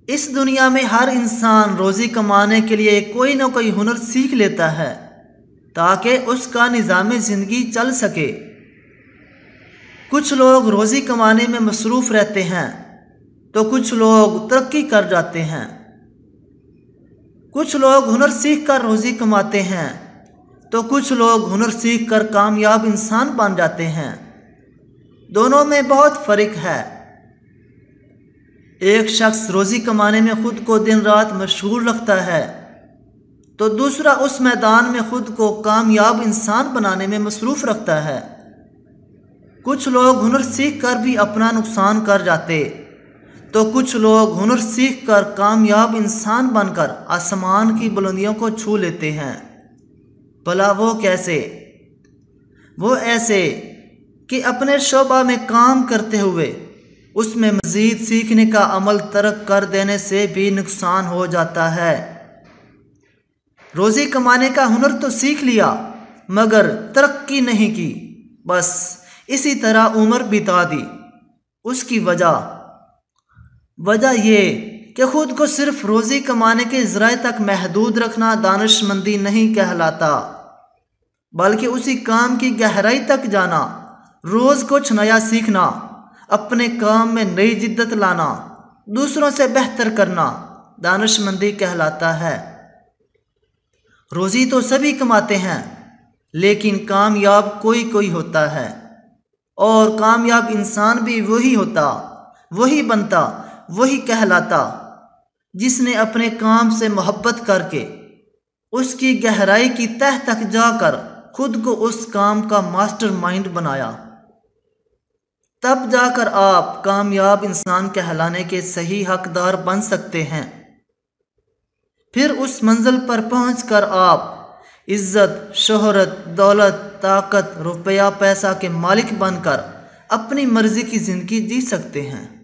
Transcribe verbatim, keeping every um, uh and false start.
इस दुनिया में हर इंसान रोज़ी कमाने के लिए कोई ना कोई हुनर सीख लेता है ताकि उसका निज़ाम ज़िंदगी चल सके। कुछ लोग रोज़ी कमाने में मसरूफ़ रहते हैं तो कुछ लोग तरक्की कर जाते हैं। कुछ लोग हुनर सीख कर रोज़ी कमाते हैं तो कुछ लोग हुनर सीख कर कामयाब इंसान बन जाते हैं। दोनों में बहुत फ़र्क है। एक शख्स रोज़ी कमाने में ख़ुद को दिन रात मशगूल रखता है तो दूसरा उस मैदान में ख़ुद को कामयाब इंसान बनाने में मसरूफ़ रखता है। कुछ लोग हुनर सीख कर भी अपना नुकसान कर जाते तो कुछ लोग हुनर सीख कर कामयाब इंसान बनकर आसमान की बुलंदियों को छू लेते हैं। भला वो कैसे? वो ऐसे कि अपने शोबा में काम करते हुए उसमें मज़ीद सीखने का अमल तर्क कर देने से भी नुकसान हो जाता है। रोज़ी कमाने का हुनर तो सीख लिया मगर तरक्की नहीं की, बस इसी तरह उम्र बिता दी। उसकी वजह वजह ये कि ख़ुद को सिर्फ रोज़ी कमाने के ज़राए तक महदूद रखना दानिशमंदी नहीं कहलाता, बल्कि उसी काम की गहराई तक जाना, रोज़ कुछ नया सीखना, अपने काम में नई जिद्दत लाना, दूसरों से बेहतर करना दानिशमंदी कहलाता है। रोज़ी तो सभी कमाते हैं लेकिन कामयाब कोई कोई होता है, और कामयाब इंसान भी वही होता, वही बनता, वही कहलाता जिसने अपने काम से मोहब्बत करके उसकी गहराई की तह तक जाकर खुद को उस काम का मास्टरमाइंड बनाया। तब जाकर आप कामयाब इंसान कहलाने के सही हकदार बन सकते हैं। फिर उस मंजिल पर पहुंचकर आप इज्जत, शोहरत, दौलत, ताकत, रुपया पैसा के मालिक बनकर अपनी मर्जी की ज़िंदगी जी सकते हैं।